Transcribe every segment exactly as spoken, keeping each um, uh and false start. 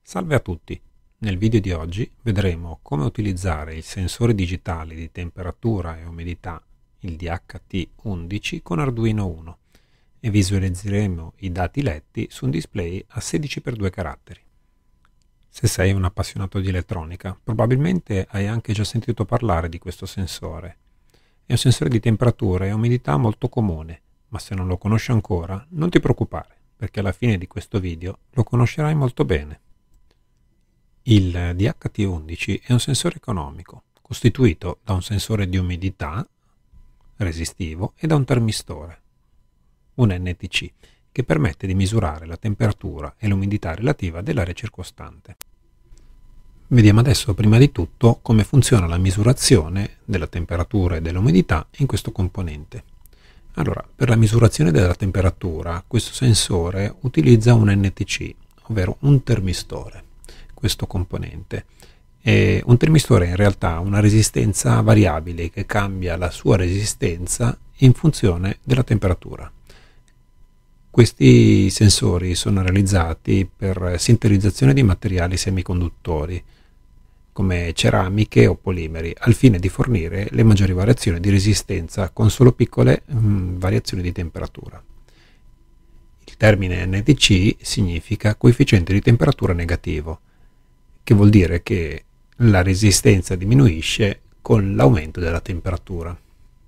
Salve a tutti! Nel video di oggi vedremo come utilizzare il sensore digitale di temperatura e umidità, il D H T undici, con Arduino Uno e visualizzeremo i dati letti su un display a sedici per due caratteri. Se sei un appassionato di elettronica, probabilmente hai anche già sentito parlare di questo sensore. È un sensore di temperatura e umidità molto comune, ma se non lo conosci ancora, non ti preoccupare, perché alla fine di questo video lo conoscerai molto bene. Il D H T undici è un sensore economico, costituito da un sensore di umidità resistivo e da un termistore, un N T C, che permette di misurare la temperatura e l'umidità relativa dell'area circostante. Vediamo adesso prima di tutto come funziona la misurazione della temperatura e dell'umidità in questo componente. Allora, per la misurazione della temperatura, questo sensore utilizza un N T C, ovvero un termistore. Questo componente. E un termistore è in realtà una resistenza variabile che cambia la sua resistenza in funzione della temperatura. Questi sensori sono realizzati per sinterizzazione di materiali semiconduttori come ceramiche o polimeri al fine di fornire le maggiori variazioni di resistenza con solo piccole mh, variazioni di temperatura. Il termine N T C significa coefficiente di temperatura negativo, che vuol dire che la resistenza diminuisce con l'aumento della temperatura.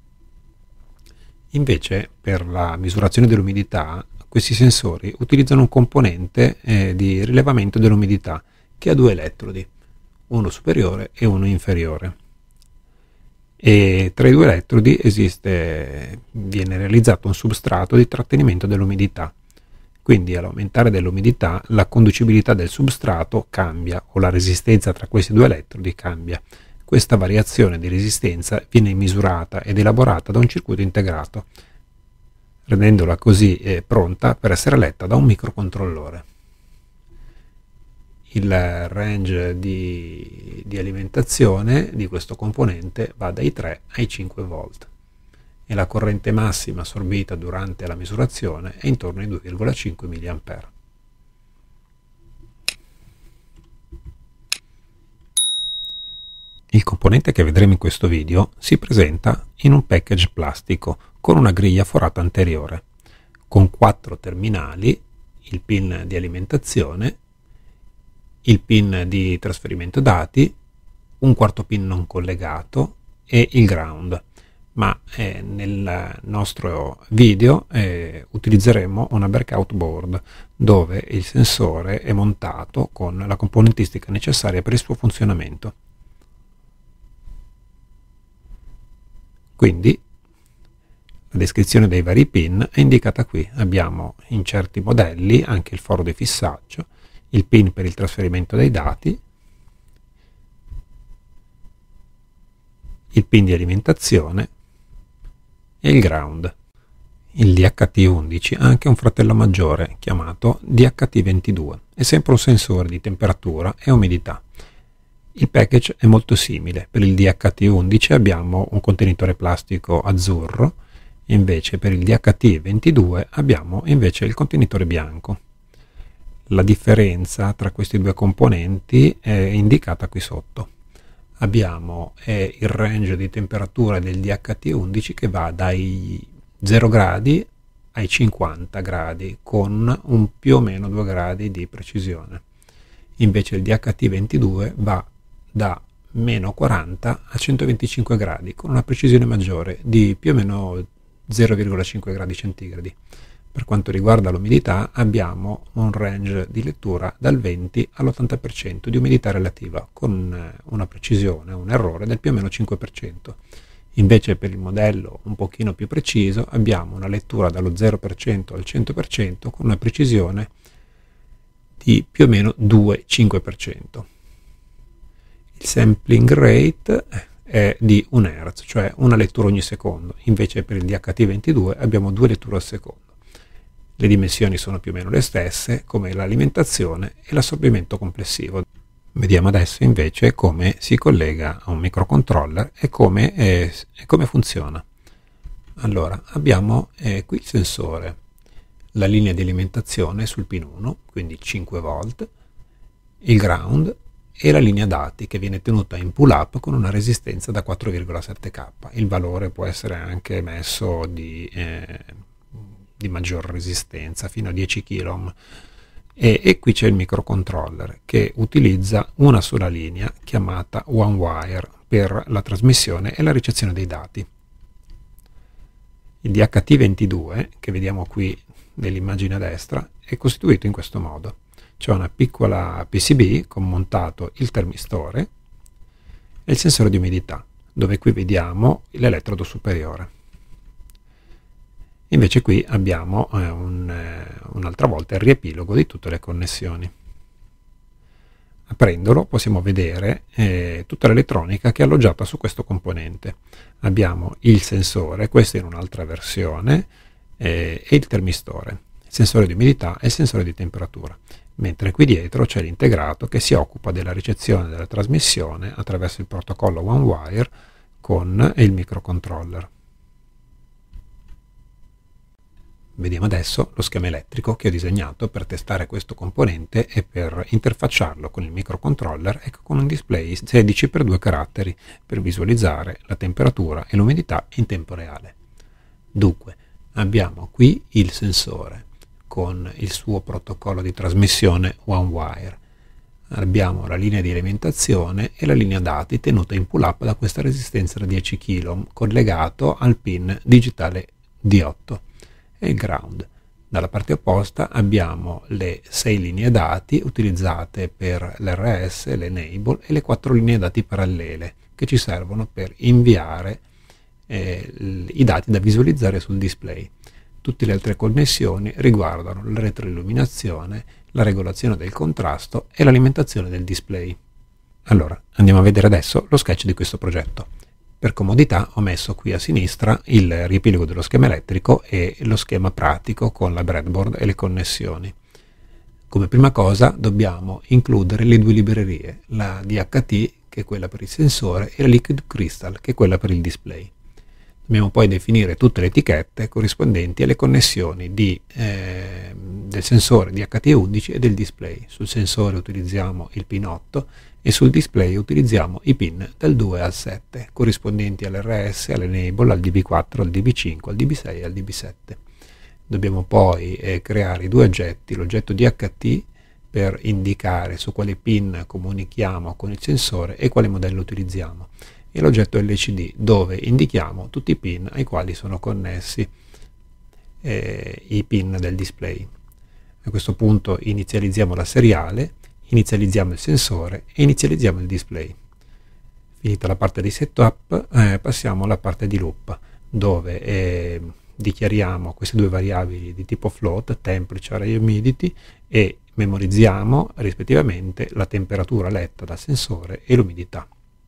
Invece, per la misurazione dell'umidità, questi sensori utilizzano un componente eh, di rilevamento dell'umidità che ha due elettrodi, uno superiore e uno inferiore. E tra i due elettrodi esiste, viene realizzato un substrato di trattenimento dell'umidità. Quindi all'aumentare dell'umidità la conducibilità del substrato cambia o la resistenza tra questi due elettrodi cambia. Questa variazione di resistenza viene misurata ed elaborata da un circuito integrato, rendendola così eh, pronta per essere letta da un microcontrollore. Il range di, di alimentazione di questo componente va dai tre ai cinque volt. E la corrente massima assorbita durante la misurazione è intorno ai due virgola cinque milliampere. Il componente che vedremo in questo video si presenta in un package plastico con una griglia forata anteriore, con quattro terminali, il pin di alimentazione, il pin di trasferimento dati, un quarto pin non collegato e il ground. Ma eh, nel nostro video eh, utilizzeremo una breakout board dove il sensore è montato con la componentistica necessaria per il suo funzionamento. Quindi la descrizione dei vari pin è indicata qui. Abbiamo in certi modelli anche il foro di fissaggio, il pin per il trasferimento dei dati, il pin di alimentazione e il ground. Il D H T undici ha anche un fratello maggiore chiamato D H T ventidue, è sempre un sensore di temperatura e umidità. Il package è molto simile. Per il D H T undici abbiamo un contenitore plastico azzurro, invece per il D H T ventidue abbiamo invece il contenitore bianco. La differenza tra questi due componenti è indicata qui sotto. Abbiamo eh, il range di temperatura del D H T undici che va dai zero gradi ai cinquanta gradi con un più o meno due gradi di precisione. Invece il D H T ventidue va da meno quaranta a centoventicinque gradi con una precisione maggiore di più o meno zero virgola cinque gradi centigradi. Per quanto riguarda l'umidità abbiamo un range di lettura dal venti all'ottanta per cento di umidità relativa con una precisione, un errore del più o meno cinque per cento. Invece per il modello un pochino più preciso abbiamo una lettura dallo zero per cento al cento per cento con una precisione di più o meno due virgola cinque per cento. Il sampling rate è di un hertz, cioè una lettura ogni secondo. Invece per il D H T ventidue abbiamo due letture al secondo. Le dimensioni sono più o meno le stesse, come l'alimentazione e l'assorbimento complessivo. Vediamo adesso invece come si collega a un microcontroller e come, eh, e come funziona. Allora, abbiamo eh, qui il sensore, la linea di alimentazione sul pin uno, quindi cinque volt, il ground e la linea dati che viene tenuta in pull up con una resistenza da quattro virgola sette K. Il valore può essere anche messo di, eh, di maggior resistenza fino a dieci kilo. E, e qui c'è il microcontroller che utilizza una sola linea chiamata one wire per la trasmissione e la ricezione dei dati. Il D H T ventidue, che vediamo qui nell'immagine a destra, è costituito in questo modo. C'è una piccola P C B con montato il termistore e il sensore di umidità, dove qui vediamo l'elettrodo superiore. Invece qui abbiamo eh, un, eh, un'altra volta il riepilogo di tutte le connessioni. Aprendolo possiamo vedere eh, tutta l'elettronica che è alloggiata su questo componente. Abbiamo il sensore, questo in un'altra versione, eh, e il termistore, il sensore di umidità e il sensore di temperatura. Mentre qui dietro c'è l'integrato che si occupa della ricezione e della trasmissione attraverso il protocollo one wire con il microcontroller. Vediamo adesso lo schema elettrico che ho disegnato per testare questo componente e per interfacciarlo con il microcontroller e con un display sedici per due caratteri per visualizzare la temperatura e l'umidità in tempo reale. Dunque, abbiamo qui il sensore con il suo protocollo di trasmissione one wire. Abbiamo la linea di alimentazione e la linea dati tenuta in pull up da questa resistenza da dieci chilo collegato al pin digitale D otto e il ground. Dalla parte opposta abbiamo le sei linee dati utilizzate per l'R S, l'enable e le quattro linee dati parallele che ci servono per inviare eh, i dati da visualizzare sul display. Tutte le altre connessioni riguardano la retroilluminazione, la regolazione del contrasto e l'alimentazione del display. Allora, andiamo a vedere adesso lo sketch di questo progetto. Per comodità ho messo qui a sinistra il riepilogo dello schema elettrico e lo schema pratico con la breadboard e le connessioni. Come prima cosa dobbiamo includere le due librerie, la D H T che è quella per il sensore e la Liquid Crystal che è quella per il display. Dobbiamo poi definire tutte le etichette corrispondenti alle connessioni di, eh, del sensore D H T undici e del display. Sul sensore utilizziamo il pin otto e sul display utilizziamo i pin dal due al sette, corrispondenti all'R S, all'enable, al D B quattro, al D B cinque, al D B sei e al D B sette. Dobbiamo poi eh, creare i due oggetti, l'oggetto D H T per indicare su quale pin comunichiamo con il sensore e quale modello utilizziamo, e l'oggetto L C D dove indichiamo tutti i pin ai quali sono connessi eh, i pin del display. A questo punto inizializziamo la seriale, inizializziamo il sensore e inizializziamo il display. Finita la parte di setup eh, passiamo alla parte di loop dove eh, dichiariamo queste due variabili di tipo float, temperature e humidity, e memorizziamo rispettivamente la temperatura letta dal sensore e l'umidità.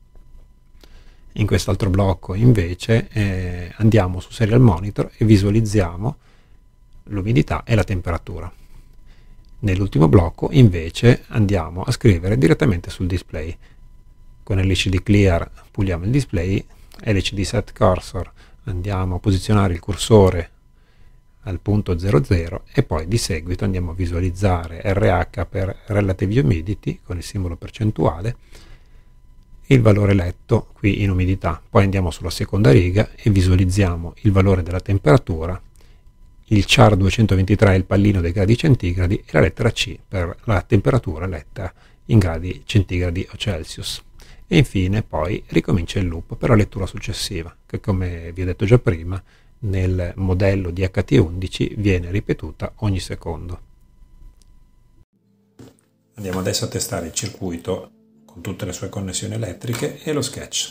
In quest'altro blocco invece eh, andiamo su Serial Monitor e visualizziamo l'umidità e la temperatura. Nell'ultimo blocco invece andiamo a scrivere direttamente sul display. Con L C D Clear puliamo il display, L C D Set Cursor andiamo a posizionare il cursore al punto zero zero e poi di seguito andiamo a visualizzare R H per Relative Humidity con il simbolo percentuale, il valore letto qui in umidità. Poi andiamo sulla seconda riga e visualizziamo il valore della temperatura, il char duecentoventitré è il pallino dei gradi centigradi e la lettera C per la temperatura letta in gradi centigradi o Celsius. E infine poi ricomincia il loop per la lettura successiva, che come vi ho detto già prima nel modello D H T undici viene ripetuta ogni secondo. Andiamo adesso a testare il circuito con tutte le sue connessioni elettriche e lo sketch.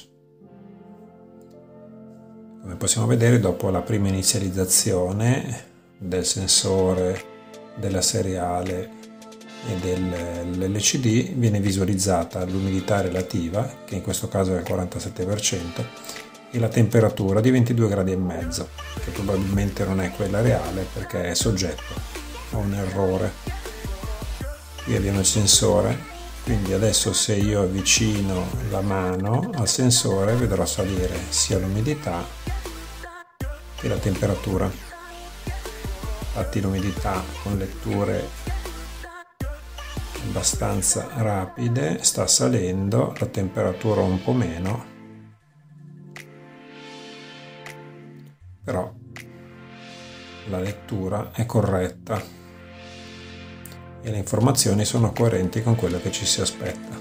Come possiamo vedere, dopo la prima inizializzazione del sensore, della seriale e dell'L C D viene visualizzata l'umidità relativa, che in questo caso è il quarantasette per cento, e la temperatura di ventidue gradi e mezzo, che probabilmente non è quella reale perché è soggetto a un errore. Qui abbiamo il sensore, quindi adesso se io avvicino la mano al sensore vedrò salire sia l'umidità che la temperatura. Infatti l'umidità con letture abbastanza rapide, sta salendo, la temperatura un po' meno, però la lettura è corretta e le informazioni sono coerenti con quello che ci si aspetta.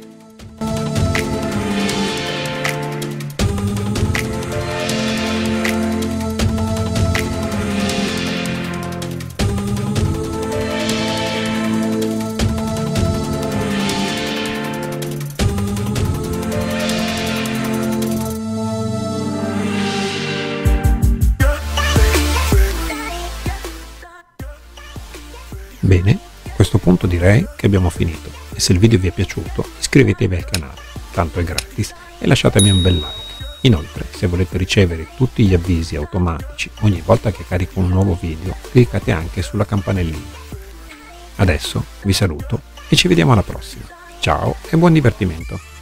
Bene, a questo punto direi che abbiamo finito e se il video vi è piaciuto iscrivetevi al canale, tanto è gratis, e lasciatemi un bel like. Inoltre, se volete ricevere tutti gli avvisi automatici ogni volta che carico un nuovo video, cliccate anche sulla campanellina. Adesso vi saluto e ci vediamo alla prossima. Ciao e buon divertimento!